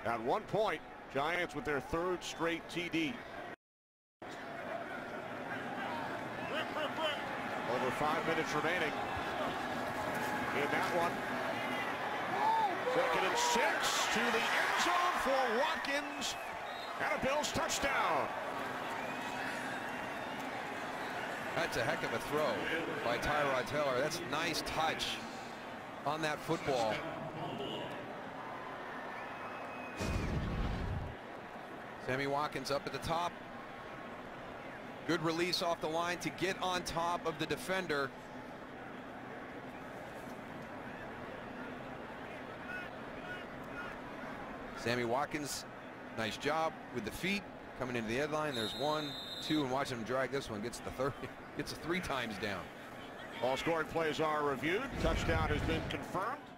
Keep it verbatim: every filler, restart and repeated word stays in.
At one point, Giants with their third straight T D. Over five minutes remaining in that one. Second and six to the end zone for Watkins, and a Bills touchdown. That's a heck of a throw by Tyrod Taylor. That's a nice touch on that football. Sammy Watkins up at the top. Good release off the line to get on top of the defender. Sammy Watkins, nice job with the feet coming into the headline. There's one, two, and watching him drag this one. Gets the third, gets the three times down. All scoring plays are reviewed. Touchdown has been confirmed.